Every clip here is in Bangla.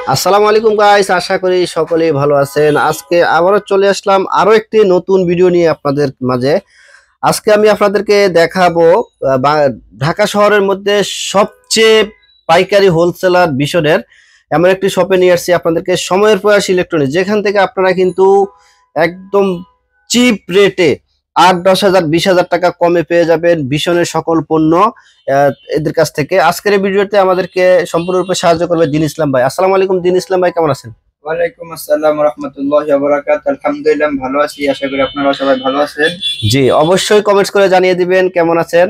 আসসালামু আলাইকুম গাইস, আশা করি সকলেই ভালো আছেন। আজকে আবারও চলে আসলাম আরো একটি নতুন ভিডিও নিয়ে আপনাদের মাঝে। আজকে আমি আপনাদেরকে দেখাবো ঢাকা শহরের মধ্যে সবচেয়ে পাইকারি হোলসেলার বিশনের এমন একটি শপে নিয়ে আসছি আপনাদেরকে, সময়ের প্রয়াস ইলেকট্রনিক্স, যেখান থেকে আপনারা কিন্তু একদম চিপ রেটে ৮-১০ হাজার ২০ হাজার টাকা কমে পেয়ে যাবেন বিশনের সকল পণ্য এদের কাছ থেকে। আজকের এই ভিডিওতে আমাদেরকে সম্পূর্ণরূপে সাহায্য করবে দিন ইসলাম ভাই। আসসালামু আলাইকুম দিন ইসলাম ভাই, কেমন আছেন? ওয়ালাইকুম আসসালাম ওয়া রাহমাতুল্লাহি ওয়া বারাকাতুহু। আলহামদুলিল্লাহ ভালো আছি, আশা করি আপনারা সবাই ভালো আছেন। জি, অবশ্যই কমেন্টস করে জানিয়ে দিবেন কেমন আছেন।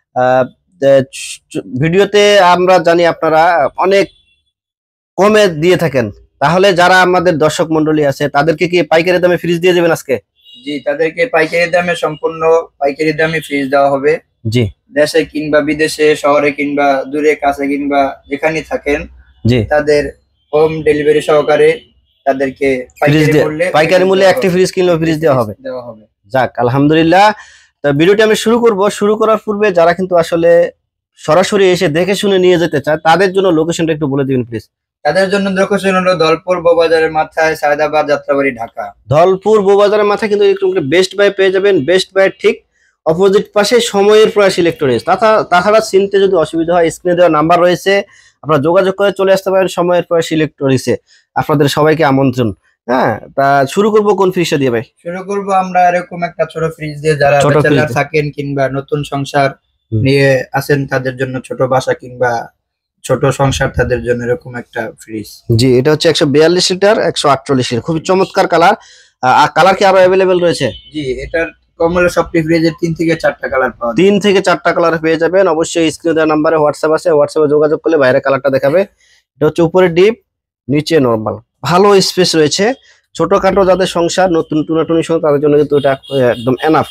ভিডিওতে আমরা জানি আপনারা অনেক কমে দিয়ে থাকেন, তাহলে যারা আমাদের দর্শক মন্ডলী আছে তাদেরকে কি পাইকারি দামে ফ্রিজ দিয়ে দেবেন আজকে? জি, তাদেরকে পাইকারি দামে, সম্পূর্ণ পাইকারি দামে ফ্রিজ দেওয়া হবে। জি, দেশে কিংবা বিদেশে, শহরে কিংবা দূরে কাছে কিংবা যেখানেই থাকেন, জি, তাদের হোম ডেলিভারি সহকারে তাদেরকে পাইকারি মূল্যে একটি ফ্রিজ কিনলে ফ্রিজ দেওয়া হবে। যাক, আলহামদুলিল্লাহ। তো ভিডিওটি আমি শুরু করার পূর্বে যারা কিন্তু আসলে সরাসরি এসে দেখে শুনে নিয়ে যেতে চায় তাদের জন্য লোকেশনটা একটু বলে দিবেন প্লিজ। তাদের জন্য লোকেশন হলো ধলপুর বউবাজারের মাথায়, সায়েদাবাদ, যাত্রাবাড়ি, ঢাকা। ধলপুর বউবাজারের মাথায় কিন্তু বেস্ট বাই পেয়ে যাবেন। বেস্ট বাই ঠিক অপোজিট পাশে সময়ের প্রয়াস ইলেকট্রনিক্স। তাছাড়া চিনতে যদি অসুবিধা হয়, স্ক্রিনে দেওয়া নাম্বার রয়েছে, আপনারা যোগাযোগ করে চলে আসতে পারেন সময়ের প্রয়াস ইলেকট্রনিক্সে। আপনাদের সবাইকে আমন্ত্রণ। হ্যাঁ, তা শুরু করবো কোন ফ্রিজটা দিয়ে ভাই? শুরু করবো আমরা এরকম একটা ছোট ফ্রিজ দিয়ে। যারা ব্যাচেলর থাকেন কিংবা নতুন সংসার নিয়ে আছেন তাদের জন্য, ছোট বাসা কিংবা ছোট সংসার তাদের জন্য এরকম একটা ফ্রিজ। জি, এটা হচ্ছে 142 লিটার 148 লিটার, খুবই চমৎকার কালার। কালার কি আরো অ্যাভেলেবেল রয়েছে? জি, এটার কমলে সবটি ফ্রিজের 3 থেকে 4টা কালার পাওয়া যায়। 3 থেকে 4টা কালার পেয়ে যাবেন। অবশ্যই স্ক্রিনে দেওয়া নাম্বারে হোয়াটসঅ্যাপ আছে, হোয়াটসঅ্যাপে যোগাযোগ করলে বাইরের কালারটা দেখাবে। এটা হচ্ছে উপরে ডিপ, নিচে নরমাল, ভালো স্পেস রয়েছে। ছোটখাটো যাদের সংসার, নতুন টুনাটুনি সংসার, তাদের জন্য কিন্তু এটা একদম এনাফ।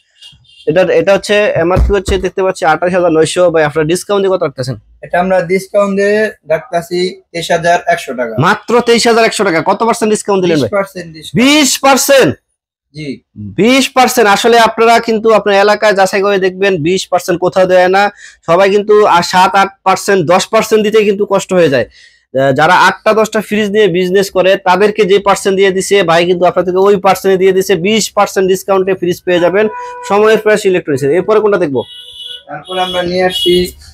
এটা হচ্ছে এমআরপি হচ্ছে দেখতে পাচ্ছি 28,900, ভাই আপনারা ডিসকাউন্ট দিয়ে কত রাখতেছেন? এটা আমরা ডিসকাউন্ট দিয়ে রাখতেছি 23,100 টাকা। মাত্র 23,100 টাকা। কত পার্সেন্ট ডিসকাউন্ট দিলেন ভাই? 20%। জি, 20%। আসলে আপনারা কিন্তু আপনার এলাকায় যাচাই করে দেখবেন 20% কোথাও দেয় না। সবাই কিন্তু 7-8%, 10% দিতে কিন্তু কষ্ট হয়ে যায়। যারা 8টা-10টা ফ্রিজ নিয়ে বিজনেস করে তাদেরকে যে পার্সেন্ট দিয়ে দিছে ভাই, কিন্তু আপনাদেরকে ওই পার্সেন্টে দিয়ে দিছে। 20% ডিসকাউন্টে ফ্রিজ পেয়ে যাবেন সময়ের প্রয়াস ইলেকট্রনিক্স। এরপরে কোনটা দেখবো? তারপরে আমরা নিয়ে আসছি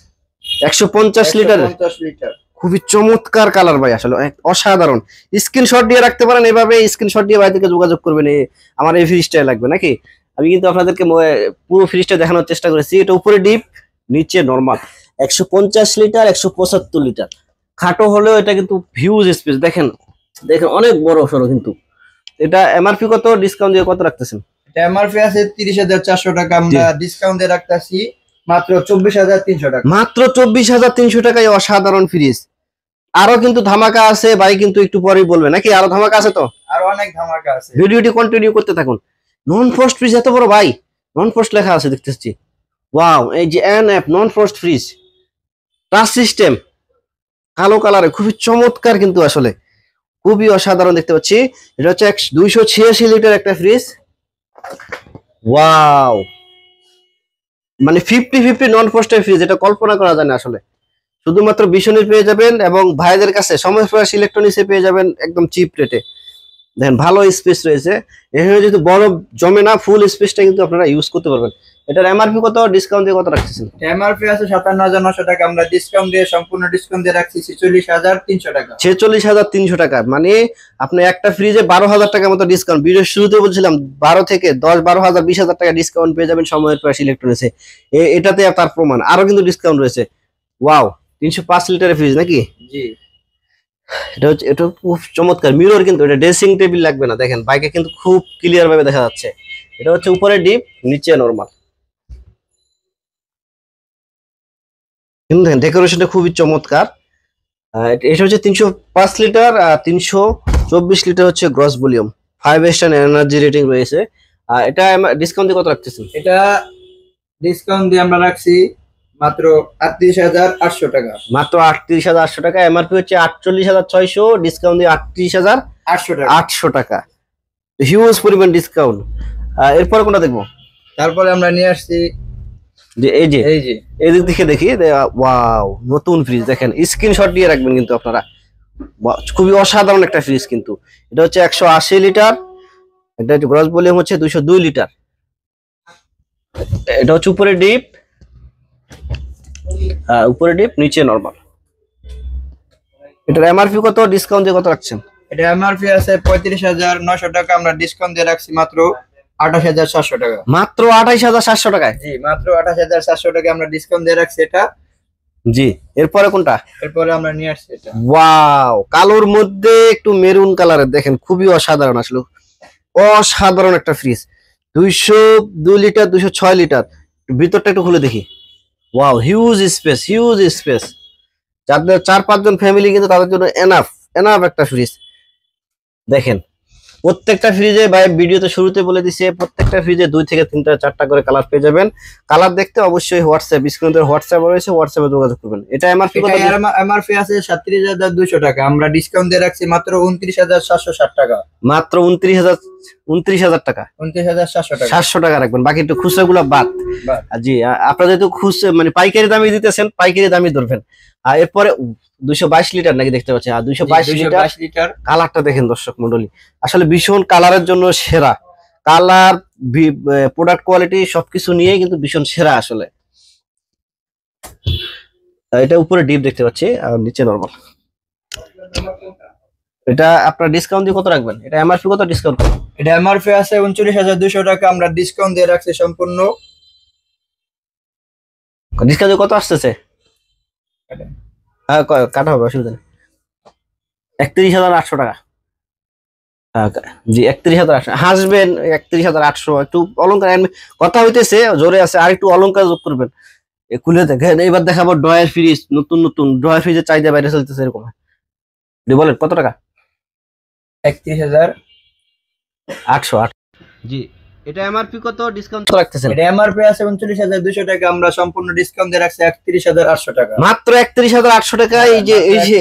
150 লিটার, খুবই চমৎকার কালার ভাই, আসলে অসাধারণ। স্ক্রিনশট দিয়ে রাখতে পারেন, এভাবে স্ক্রিনশট দিয়ে ভাই থেকে যোগাযোগ করবেন, আমার এই ফ্রিজটা লাগবে নাকি। আমি কিন্তু আপনাদেরকে পুরো ফ্রিজটা দেখানোর চেষ্টা করেছি। এটা উপরে ডিপ, নিচে নরমাল। 150 লিটার 175 লিটার, খাটো হলেও এটা কিন্তু হিউজ স্পেস। দেখেন অনেক বড় সড়ো। কিন্তু এটা এমআরপি কত, ডিসকাউন্ট দিয়ে কত রাখতেছেন? এটা এমআরপি আছে 30,400 টাকা, আমরা ডিসকাউন্ট দিয়ে রাখতেছি মাত্র 24,300 টাকা। মাত্র 24,300 টাকায় অসাধারণ ফ্রিজ। আরো কিন্তু ধামাকা আছে ভাই, কিন্তু একটু পরেই বলবে নাকি? আরো ধামাকা আছে তো? আরো অনেক ধামাকা আছে, ভিডিওটি কন্টিনিউ করতে থাকুন। নন ফ্রস্ট ফ্রিজ, এত বড় ভাই, নন ফ্রস্ট লেখা আছে দেখতেছি। ওয়াও, এই যে NF non frost fridge, touch system, কালো কালারে, খুবই চমৎকার, কিন্তু আসলে খুবই অসাধারণ দেখতে পাচ্ছি। এটা হচ্ছে 286 লিটার একটা ফ্রিজ। ওয়াও, মানে 50-50 নন ফ্রস্টের ফ্রিজ, এটা কল্পনা করা যায় না আসলে। শুধুমাত্র বিশনের পেয়ে যাবেন এবং ভাইদের কাছে সময় প্রয়াস ইলেকট্রনিক্সে পেয়ে যাবেন একদম চিপ রেটে। দেখেন ভালো স্পেস রয়েছে, এখানে যদি বড় জমে না, ফুল স্পেসটা কিন্তু আপনারা ইউজ করতে পারবেন। এটার এমআরপি কত, ডিসকাউন্ট দিয়ে কত রাখতেছেন? এমআরপি আছে 57,900 টাকা, আমরা ডিসকাউন্ট দিয়ে, সম্পূর্ণ ডিসকাউন্ট দিয়ে রাখছি 46,300 টাকা। 46,300 টাকা, মানে আপনি একটা ফ্রিজে 12,000 টাকার মতো ডিসকাউন্ট। ভিডিওর শুরুতে বলছিলাম 12 থেকে 10, 12,000, 20,000 টাকা ডিসকাউন্ট পেয়ে যাবেন সময়ের প্রয়াস ইলেকট্রনিক্সে। এটাতে তার প্রমাণ, আরো কিন্তু ডিসকাউন্ট রয়েছে। ওয়াও, 305 লিটারের ফ্রিজ নাকি? জি, এটা খুব চমৎকার। মিরর কিন্তু, এটা ড্রেসিং টেবিল লাগবে না। দেখেন বাইকে কিন্তু খুব ক্লিয়ার ভাবে দেখা যাচ্ছে। এটা হচ্ছে উপরে ডিপ, নিচে নরমাল, কিন্তু দেখেন ডেকোরেশনটা খুবই চমৎকার। এটা হচ্ছে 305 লিটার, 324 লিটার হচ্ছে gross volume, 5 star energy rating রয়েছে। এটা ডিসকাউন্ট দিয়ে কত রাখতেছেন? এটা ডিসকাউন্ট দিয়ে আমরা রাখছি মাত্র 38,800 টাকা। মাত্র 38,800 টাকা। এমআরপি হচ্ছে 48,600, ডিসকাউন্ট দিয়ে 38,800 টাকা। হিউজ পরিমাণ ডিসকাউন্ট। এরপরে কোনটা দেখবো? তারপরে আমরা নিয়ে আসছি যে এই দিক থেকে দেখি। ওয়াও, নতুন ফ্রিজ, দেখেন স্ক্রিনশট দিয়ে রাখবেন কিন্তু আপনারা। খুবই অসাধারণ একটা ফ্রিজ কিন্তু। এটা হচ্ছে 180 লিটার, এটা গ্রস ভলিউম হচ্ছে 202 লিটার। এটা হচ্ছে উপরে ডিপ, উপরে ডিপ নিচে নরমাল। এটার এমআরপি কত, ডিসকাউন্ট দিয়ে কত রাখছেন? এটা এমআরপি আছে 35,900 টাকা, আমরা ডিসকাউন্ট দিয়ে রাখছি মাত্র 28,700 টাকা। মাত্র 28,700 টাকায়? জি, মাত্র 28,700 টাকা আমরা ডিসকাউন্ট দিয়ে রাখছি এটা। জি, এরপরে কোনটা? এরপরে আমরা নিয়ে আসছি এটা। ওয়াও, কালোর মধ্যে একটু মেরুন কালারের, দেখেন খুবই অসাধারণ, আসলে অসাধারণ একটা ফ্রিজ। 202 litre, 206 litre. ভিতরটা একটু খুলে দেখি। Wow, huge space, huge space. যাদের 4-5 জন ফ্যামিলি কিন্তু তাদের জন্য এনাফ এনাফ একটা ফ্রিজ। দেখেন প্রত্যেকটা ফ্রিজে, ভাই ভিডিওতে শুরুতে বলে দিছে, প্রত্যেকটা ফ্রিজে 2 থেকে 3টা 4টা করে কালার পেয়ে যাবেন। কালার দেখতে অবশ্যই হোয়াটসঅ্যাপ, স্ক্রিনে হোয়াটসঅ্যাপ রয়েছে, হোয়াটসঅ্যাপে যোগাযোগ করবেন। এটা এমআরপি কত? এমআরপি আছে 37,200 টাকা, আমরা ডিসকাউন্ট দিয়ে রাখছি মাত্র 29,760 টাকা। মাত্র 29,000 টাকা, 29,700 টাকা, 700 টাকা রাখবেন, বাকি একটু খুচরাগুলো বাদ। জি, আপনারা যেহেতু খুচরা মানে পাইকারি দামে দিতেছেন, পাইকারি দামই ধরবেন। আর এরপরে 222 লিটার নাকি দেখতে পাচ্ছি, আর 222 লিটার। কালারটা দেখেন দর্শক মন্ডলী, আসলে ভীষণ কালারের জন্য সেরা। কালার, প্রোডাক্ট কোয়ালিটি সবকিছু নিয়ে কিন্তু ভীষণ সেরা আসলে। এটা উপরে ডিপ দেখতে পাচ্ছি আর নিচে নরমাল। এটা আপনার ডিসকাউন্ট দিয়ে কত রাখবেন? এটা এমআরপি কত, ডিসকাউন্ট? এটা এমআরপি আছে 39,200 টাকা, আমরা ডিসকাউন্ট দিয়ে রাখছি সম্পূর্ণ। ডিসকাউন্ট কত আসতেছে? হ্যাঁ, কাটা হবে, অসুবিধা নেই। 31,800 টাকা। জি, 31,800। হাসবেন, 31,800 একটু অলংকার কথা হইতেছে, জোরে আছে, আর একটু অলংকার যোগ করবেন। খুলে দেখেন, এবার দেখাবো ড্রয়ার ফ্রিজ, নতুন নতুন ড্রয়ার ফ্রিজের চাহিদা বাইরে চলতেছে এরকম। বলেন কত টাকা? 31,800। জি, এটা এমআরপি কত, ডিসকাউন্ট রাখতেছেন? এটা এমআরপি আছে 39,200 টাকা, আমরা সম্পূর্ণ ডিসকাউন্ট দিয়ে রাখছি 31,800 টাকা। মাত্র 31,800 টাকা। এই যে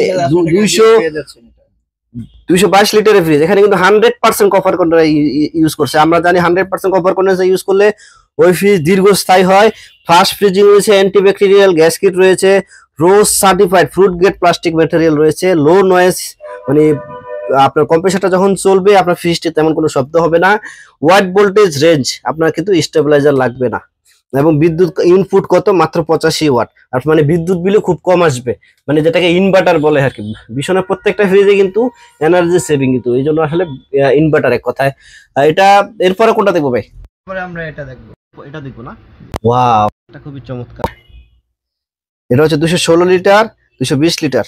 222 লিটারের ফ্রিজ, এখানে কিন্তু 100% কভার কন্টেনার ইউজ করছে। আমরা জানি 100% কভার কন্টেনার ইউজ করলে ওই ফ্রিজ দীর্ঘস্থায়ী হয়। ফাস্ট ফ্রিজিং রয়েছে, অ্যান্টিব্যাকটেরিয়াল গ্যাস কিট রয়েছে, RoHS certified fruit grade plastic material রয়েছে, লো নয়েজ, মানে আপনার কম্প্রেসারটা যখন চলবে আপনার ফ্রিজটি তেমন কোনো শব্দ হবে না। ওয়াইড ভোল্টেজ রেঞ্জ, আপনার কিন্তু স্টেবিলাইজার লাগবে না। এবং বিদ্যুৎ ইনপুট কত, মাত্র 85 ওয়াট। আর মানে বিদ্যুৎ বিলও খুব কম আসবে, মানে যেটাকে ইনভার্টার বলে আর কি। ভীষণের প্রত্যেকটা ফ্রিজে কিন্তু এনার্জি সেভিং, কিন্তু এই জন্য আসলে ইনভার্টার এক কথায়। এটা এরপরে কোনটা দেখবো ভাই? এরপরে আমরা এটা দেখবো। এটা দেখবো না? ওয়াও, এটা খুবই চমৎকার। এটা হচ্ছে 216 লিটার, 220 লিটার।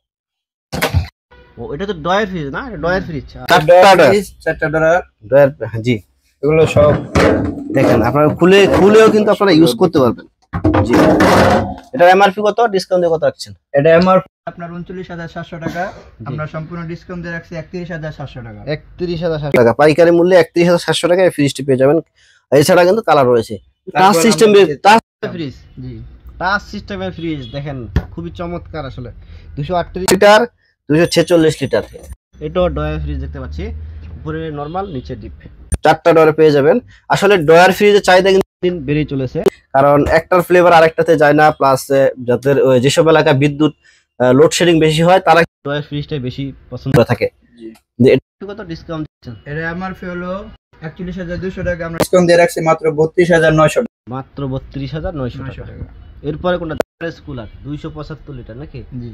ও, এটা তো ডয়ার ফ্রিজ না? ডয়ার ফ্রিজ, চারটা ডয়ার। জি, এগুলো সব দেখেন, আপনারা খুলেও কিন্তু আপনারা ইউজ করতে পারবেন। জি, এটা এমআরপি কত, ডিসকাউন্ট দিয়ে কত রাখছেন? এটা এমআরপি আপনার 39,700 টাকা, আমরা সম্পূর্ণ ডিসকাউন্ট দিয়ে রাখছি 31,700 টাকা। 31,700 টাকা, পাইকারি মূল্যে 31,700 টাকায় এই ফ্রিজটি পেয়ে যাবেন। এছাড়া কিন্তু কালার রয়েছে। টাচ সিস্টেমের ফ্রিজ, জি, টাচ সিস্টেমের ফ্রিজ দেখেন খুবই চমৎকার আসলে। 238 লিটার, 246 লিটার। এটাও ডয়ার ফ্রিজ দেখতে পাচ্ছি, উপরে নরমাল, নিচে ডিপ। 4টা ডয়ার পেয়ে যাবেন। আসলে ডয়ার ফ্রিজের চাহিদা কিন্তু দিন বেড়েই চলেছে, কারণ একটার ফ্লেভার আরেকটাতে যায় না। প্লাস যাদের যেসব এলাকায় বিদ্যুৎ লোডশেডিং বেশি হয়, তারা ডয়ার ফ্রিজটাই বেশি পছন্দ করে থাকে। কত ডিসকাউন্ট দিচ্ছেন? এটা এমআরপি হলো 41,200 টাকা, আমরা ডিসকাউন্ট দিয়ে রাখছি মাত্র 32,900 টাকা। মাত্র 32,900 টাকা। এরপরে কোনটা? কুলার 275 লিটার নাকি? জি,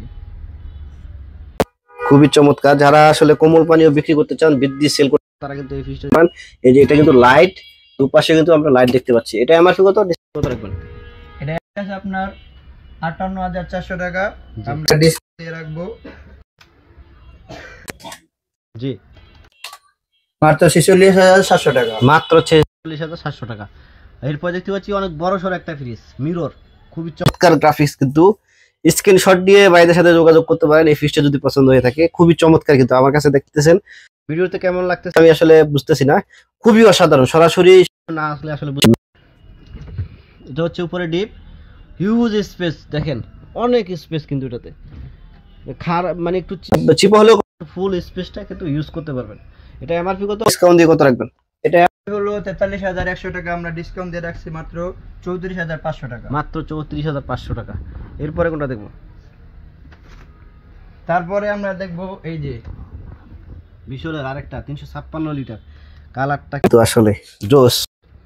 খুবই চমৎকার। যারা আসলে কোমল পানীয় বিক্রি করতে চান, বিদ্যুৎ সেল করতে, তারা কিন্তু এই ফ্রিজটা পান। এই যে এটা কিন্তু লাইট, দুপাশে কিন্তু আমরা লাইট দেখতে পাচ্ছি। এটা এমআরপি কত, ডিসকাউন্ট কত রাখবেন? এটা আছে আপনার 58,400 টাকা, আমরা ডিসকাউন্ট দিয়ে রাখবো জি মাত্র 46,700 টাকা। মাত্র 46,700 টাকা। এরপর দেখতে পাচ্ছি অনেক বড় সড় একটা ফ্রিজ, মিরর, খুবই চমৎকার গ্রাফিক্স। কিন্তু স্ক্রিনশট দিয়ে ভাইদের সাথে যোগাযোগ করতে পারেন এই ফ্রিজটা যদি পছন্দ হয়ে থাকে। খুবই চমৎকার, কিন্তু আমার কাছে দেখতেছেন ভিডিওতে কেমন লাগতেছে আমি আসলে বুঝতেছি না। খুবই অসাধারণ, সরাসরি না আসলে এটা হচ্ছে উপরে ডিপ, হিউজ স্পেস, দেখেন অনেক স্পেস কিন্তু এটাতে। মানে একটু চিপা হলেও ফুল স্পেসটা কিন্তু ইউজ করতে পারবেন। এটা এমআরপি কত, ডিসকাউন্ট দিয়ে কত রাখবেন? এটা হলো 43,100 টাকা, আমরা ডিসকাউন্ট দিয়ে রাখছি মাত্র 34,500 টাকা। মাত্র 34,500 টাকা। এরপরে কোনটা দেখবো? তারপরে আমরা দেখবো এই যে মিশরের আরেকটা 356 লিটার, কালারটা কিন্তু আসলে জোস।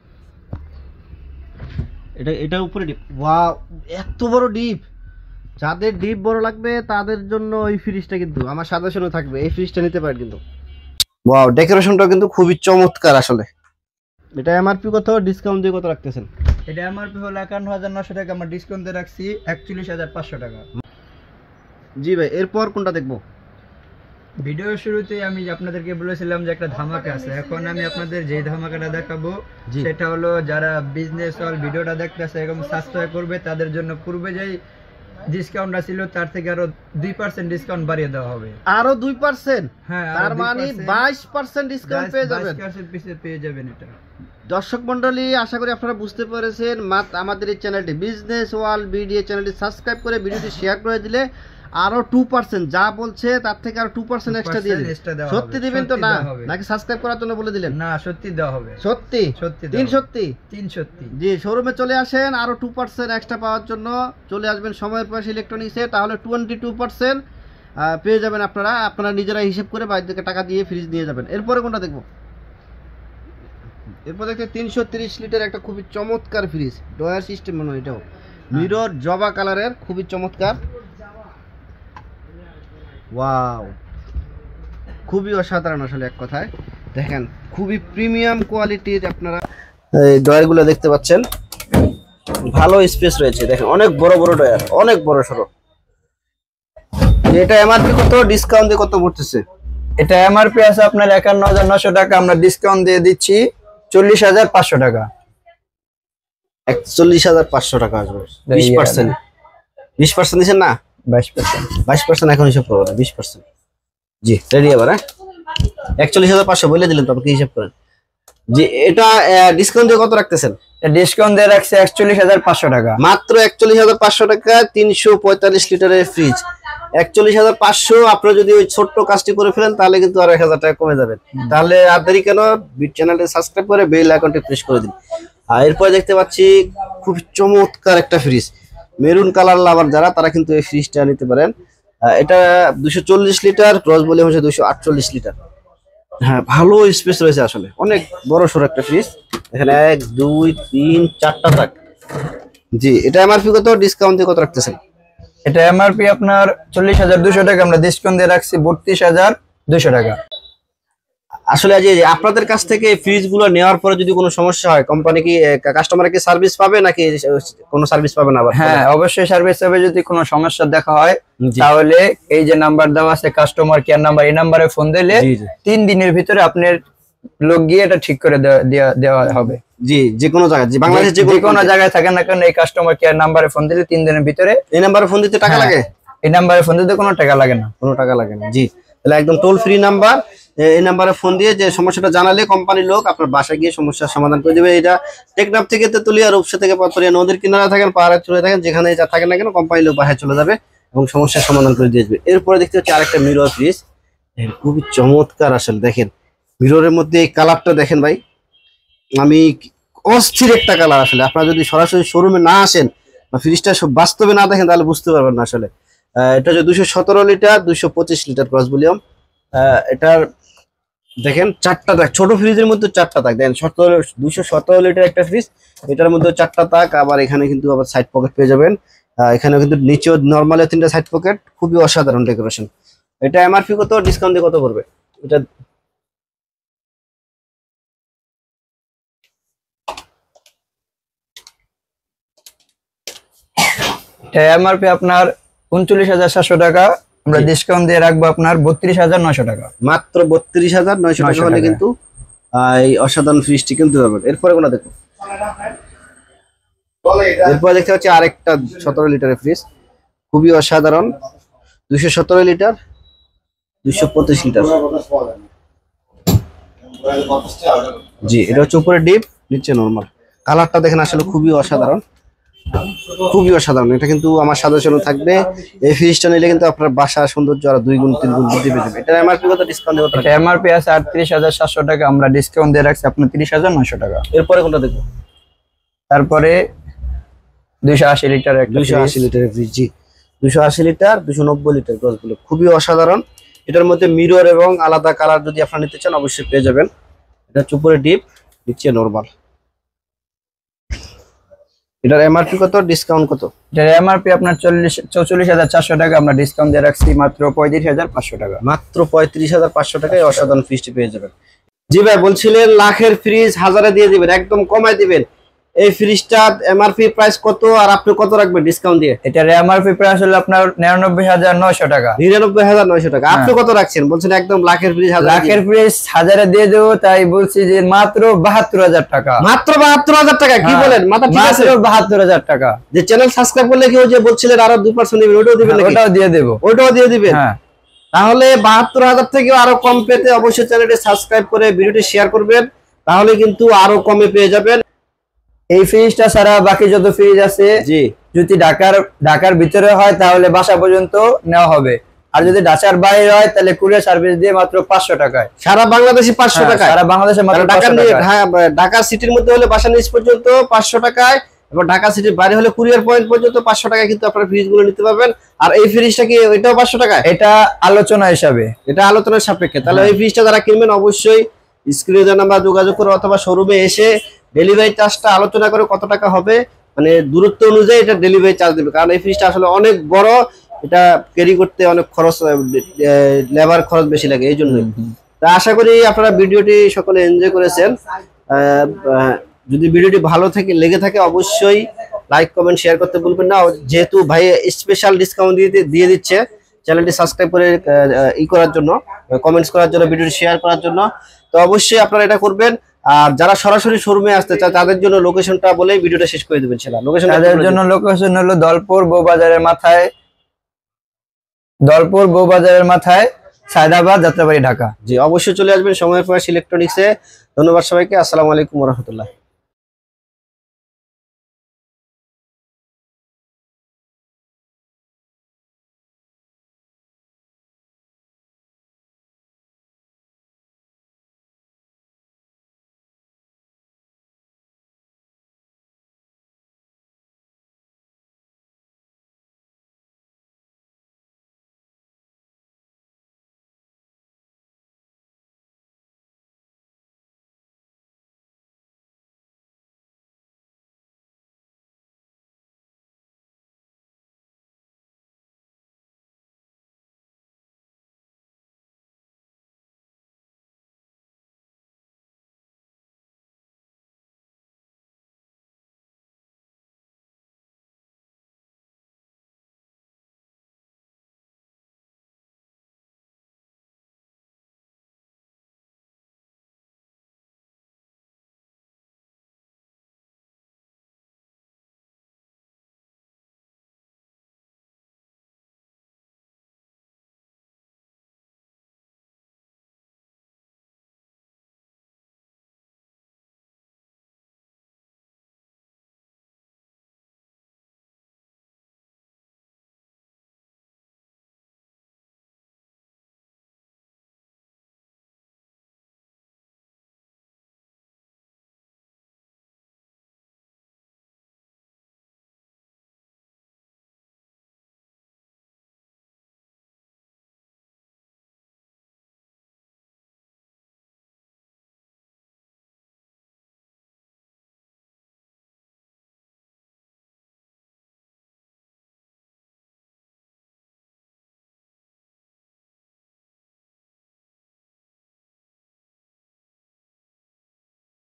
এটার উপরে ডিপ, ওয়াও এত বড় ডিপ। যাদের ডিপ বড় লাগবে তাদের জন্য এই ফ্রিজটা কিন্তু আমার সাজেশনে থাকবে, এই ফ্রিজটা নিতে পারেন কিন্তু। ওয়াও, ডেকোরেশনটা কিন্তু খুবই চমৎকার আসলে। এটা এমআরপি কত, ডিসকাউন্ট দিয়ে কত রাখতেছেন? এটা এমআরপি হলো 51,900 টাকা, আমরা ডিসকাউন্ট দিয়ে রাখছি 41,500 টাকা। জি ভাই, এরপর কোনটা দেখবো? ভিডিওর শুরুতে আমি আপনাদেরকে বলেছিলাম যে একটা ধামাকা আছে, এখন আমি আপনাদের যে ধামাকাটা দেখাবো সেটা হলো যারা বিজনেস অল ভিডিওটা দেখতেছে এবং সাবস্ক্রাইব করবে তাদের জন্য পূর্বে যেই ডিসকাউন্টটা ছিল তার থেকে আরো 2% ডিসকাউন্ট বাড়িয়ে দেওয়া হবে। আরো 2%? হ্যাঁ, তার মানে 22% ডিসকাউন্ট পেয়ে যাবেন। 22% পিছে পেয়ে যাবেন এটা। দর্শক মন্ডলী, আশা করি আপনারা বুঝতে পেরেছেন। আমাদের এই চ্যানেলটি বিজনেস ওয়ার্ল্ড ভিডিও চ্যানেলটি সাবস্ক্রাইব করে ভিডিওটি শেয়ার করে দিলে আরো 2% যা বলছে তার থেকে আরো 2% এক্সট্রা দিয়ে দিবেন। সত্যি দিবেন তো না, নাকি সাবস্ক্রাইব করার জন্য বলে দিলেন? না, সত্যি দেওয়া হবে। সত্যি? সত্যি। 3 সত্যি? 3 সত্যি। জি, শোরুমে চলে আসেন, আরো 2% এক্সট্রা পাওয়ার জন্য চলে আসবেন সময়ের প্রয়াস ইলেকট্রনিক্সে, তাহলে 22% পেয়ে যাবেন। আপনারা নিজেরা হিসেব করে বাইরে থেকে টাকা দিয়ে ফ্রিজ নিয়ে যাবেন। এরপরে কোনটা দেখবো? এরপর দেখতে 330 লিটার একটা খুবই চমৎকার ফ্রিজ, ডয়ার সিস্টেম মনে হয়, এটাও মিরর জবা কালারের, খুবই চমৎকার। ওয়াও, খুবই অসাধারণ আসলে, এক কথায় দেখেন খুবই প্রিমিয়াম কোয়ালিটির আপনারা এই ডয়ারগুলো দেখতে পাচ্ছেন। ভালো স্পেস রয়েছে, দেখেন অনেক বড় বড় ডয়ার, অনেক বড় সরো। এটা এমআরপি কত, ডিসকাউন্ট দিয়ে কত পড়তেছে? এটা এমআরপি আছে আপনার 51,900 টাকা, আমরা ডিসকাউন্ট দিয়ে দিচ্ছি 40,500 টাকা। 41,500 টাকা আসবে। 20% 20% দিচ্ছেন না? 22% এখন হিসাব করবো না, 20%। জি রেডি আবার। হ্যাঁ, 41,500 বলে দিলেন তো, আপনি হিসাব করেন। জি, এটা ডিসকাউন্ট দিয়ে কত রাখতেছেন? ডিসকাউন্ট দিয়ে রাখছে 41,500 টাকা, মাত্র 41,500 টাকা 345 লিটারের ফ্রিজ। 41,500, আপনারা যদি ওই ছোট্ট কাজটি করে ফেলেন তাহলে কিন্তু আর 1,000 টাকা কমে যাবেন। তাহলে আর দেরি কেন, চ্যানেলটি সাবস্ক্রাইব করে বেল আইকনটি প্রেস করে দিন। আর এরপর দেখতে পাচ্ছি খুব চমৎকার একটা ফ্রিজ, মেরুন কালার লাভার যারা, তারা কিন্তু এই ফ্রিজটা নিতে পারেন। এটা 240 লিটার, ক্রস ভলিউম হচ্ছে 248 লিটার। হ্যাঁ, ভালো স্পেস রয়েছে আসলে, অনেক বড় সড়ো একটা ফ্রিজ। এখানে 1 2 3 4টা তাক। জি, এটা এমআরপি কত, ডিসকাউন্ট দিয়ে কত রাখতেছেন? এটা এমআরপি আপনার 40,200 টাকা, আমরা ডিসকাউন্ট দিয়ে রাখছি 32,200 টাকা। আসলে যে আপনাদের কাছ থেকে ফ্রিজ গুলো নেওয়ার পরে যদি কোনো সমস্যা হয়, কোম্পানি কি কাস্টমার কি সার্ভিস পাবে নাকি কোনো সার্ভিস পাবে না? হ্যাঁ, অবশ্যই সার্ভিস হবে। যদি কোনো সমস্যা দেখা হয় তাহলে এই যে নাম্বার দেওয়া আছে কাস্টমার কেয়ার নাম্বার, এই নাম্বারে ফোন দিলে 3 দিনের ভিতরে আপনার লোক গিয়ে এটা ঠিক করে দেওয়া হবে। জি, যে কোনো জায়গায়, বাংলাদেশের যে কোনো জায়গায় থাকেন না কেন, এই কাস্টমার কেয়ার নাম্বারে ফোন দিলে 3 দিনের ভিতরে। এই নাম্বারে ফোন দিতে টাকা লাগে? এই নাম্বারে ফোন দিতে কোনো টাকা লাগে না, কোনো টাকা লাগে না। জি, তাহলে একদম টোল ফ্রি নাম্বার। এই নাম্বারে ফোন দিয়ে যে সমস্যাটা জানালে কোম্পানির লোক আপনার বাসায় গিয়ে সমস্যার সমাধান করে দেবে। এটা টেকনাফ থেকে তেতুলিয়া, রূপসা থেকে পাথরিয়া, নদীর কিনারা থাকেন, পাহাড়ে চলে থাকেন, যেখানে যা থাকেন না কেন কোম্পানির লোক বাসায় চলে যাবে এবং সমস্যার সমাধান করে দিয়ে যাবে। এরপরে দেখতে হচ্ছে আরেকটা মিরর ফ্রিজ, খুবই চমৎকার আসলে। দেখেন মিররের মধ্যে এই কালারটা দেখেন ভাই, আমি অস্থির একটা কালার আসলে। আপনারা যদি সরাসরি শোরুমে না আসেন বা ফ্রিজটা সব বাস্তবে না দেখেন তাহলে বুঝতে পারবেন না আসলে। এটা হচ্ছে 217 লিটার, 225 লিটার ক্রস ভলিউম। এটার দেখেন 4টা তাক, ছোট ফ্রিজের মধ্যে 4টা তাক। দেখেন 217 লিটার একটা ফ্রিজ, এটার মধ্যে 4টা তাক। আবার এখানে কিন্তু আবার সাইড পকেট পেয়ে যাবেন। এখানেও কিন্তু নিচেও নর্মালি 3টা সাইড পকেট, খুবই অসাধারণ ডেকোরেশন। এটা এমআরপি কত, ডিসকাউন্ট দিয়ে কত পড়বে? এটা এমআরপি আপনার 39,700 টাকা, আমরা ডিসকাউন্ট দিয়ে রাখবো আপনার 32,900 টাকা। মাত্র 32,900 টাকা হলে কিন্তু এই অসাধারণ ফ্রিজটি কিনতে পারবেন। এরপরে কোনটা দেখো? এরপরে দেখতে পাচ্ছি আরেকটা 17 লিটারের ফ্রিজ, খুবই অসাধারণ। 217 লিটার, 225 লিটার। জি, এটা হচ্ছে উপরে ডিপ, নিচে নরমাল। কালারটা দেখেন আসলে খুবই অসাধারণ, খুবই অসাধারণ। এটা কিন্তু আমার সাজেশন থাকবে, এই ফ্রিজটা নিলে কিন্তু আপনার বাসার সৌন্দর্য আরো 2 গুণ 3 গুণ বৃদ্ধি পেয়ে যাবে। এটা এমআরপি কত, ডিসকাউন্ট দিয়ে কত? এটা এমআরপি আছে 38,700 টাকা, আমরা ডিসকাউন্ট দিয়ে রাখছি আপনার 30,900 টাকা। এরপরে কোনটা দেখবো? তারপরে 280 লিটার, 280 লিটারের ফ্রিজ। জি, 280 লিটার 290 লিটার গ্রসগুলো খুবই অসাধারণ। এটার মধ্যে মিরর এবং আলাদা কালার যদি আপনারা নিতে চান অবশ্যই পেয়ে যাবেন। এটা হচ্ছে উপরে ডিপ, নিচে নরমাল। এটার এমআরপি কত, ডিসকাউন্ট কত? এটার এমআরপি আপনার 44,400 টাকা, আমরা ডিসকাউন্ট দিয়ে রাখছি মাত্র 35,500 টাকা। মাত্র 35,500 টাকায় অসাধারণ ফ্রিজটি পেয়ে যাবেন। জি ভাই, বলছিলেন লাখের ফ্রিজ হাজারে দিয়ে দিবেন, একদম কমায় দিবেন। এই ফ্রিজটা এমআরপি প্রাইস কত আর আপনি কত রাখবেন ডিসকাউন্ট দিয়ে? এটার এমআরপি প্রাইস হলো আপনার 99,900 টাকা। 99,900 টাকা। আপনি কত রাখছেন? বলছেন একদম লাখের ফ্রিজ হাজারে। লাখের ফ্রিজ হাজারে দিয়ে দেব, তাই বলছি যে মাত্র 72,000 টাকা। মাত্র 72,000 টাকা? কি বলেন, মাথা ঠিক আছে? মাত্র 72,000 টাকা। যে চ্যানেল সাবস্ক্রাইব করলে কি ওই যে বলছিলেন আরো 2% দিবেন, ওটাও দিবেন নাকি? ওটাও দিয়ে দেব। ওটাও দিয়ে দিবেন? হ্যাঁ। তাহলে 72,000 থেকেও আরো কম পেতে অবশ্যই চ্যানেলটি সাবস্ক্রাইব করে ভিডিওটি শেয়ার করবেন, তাহলে কিন্তু আরো কমে পেয়ে যাবেন। এই ফ্রিজটা ছাড়া বাকি যত ফ্রিজ আছে, জি, যদি ঢাকার ভিতরে হয় তাহলে বাসা পর্যন্ত নেওয়া হবে, আর যদি ঢাকার বাইরে হয় তাহলে কুরিয়ার সার্ভিস দিয়ে মাত্র 500 টাকায়। সারা বাংলাদেশে 500 টাকা? সারা বাংলাদেশে মাত্র 500 টাকা। ঢাকা সিটির মধ্যে হলে বাসা নিচ পর্যন্ত 500 টাকায়, এবং ঢাকা সিটির বাইরে হলে কুরিয়ার পয়েন্ট পর্যন্ত 500 টাকায় কিন্তু আপনারা ফ্রিজগুলো নিতে পারবেন। আর এই ফ্রিজটা কি এটাও 500 টাকায়? এটা আলোচনা হিসাবে, এটা আলোচনার সাপেক্ষে। তাহলে এই ফ্রিজটা যারা কিনবেন অবশ্যই স্ক্রিনে দেওয়া নাম্বার যোগাযোগ করে অথবা শোরুমে এসে ডেলিভারি চার্জটা আলোচনা করে কত টাকা হবে, মানে দূরত্ব অনুযায়ী এটা ডেলিভারি চার্জ দেবে। কারণ এই ফ্রিজটা আসলে অনেক বড়, এটা ক্যারি করতে অনেক খরচ, লেবার খরচ বেশি লাগে, এই জন্যই। তা আশা করি আপনারা ভিডিওটি সকলে এনজয় করেছেন। যদি ভিডিওটি ভালো লেগে থাকে অবশ্যই লাইক কমেন্ট শেয়ার করতে ভুলবেন না। যেহেতু ভাই স্পেশাল ডিসকাউন্ট দিয়ে দিচ্ছে, চ্যানেলটি সাবস্ক্রাইব করে করার জন্য, কমেন্টস করার জন্য, ভিডিওটি শেয়ার করার জন্য, তো অবশ্যই আপনারা এটা করবেন। আর যারা সরাসরি শোরুমে আসতে চায় তাদের জন্য লোকেশনটা বলেই ভিডিওটা শেষ করে দেবেন। সেটা লোকেশন, তাদের জন্য লোকেশন হলো দলপুর বউবাজারের মাথায় সায়দাবাদ যাত্রাবাড়ি, ঢাকা। জি, অবশ্যই চলে আসবেন সময় প্রয়াস ইলেকট্রনিক্সে। ধন্যবাদ সবাইকে। আসসালামু আলাইকুম ওয়া রাহমাতুল্লাহ।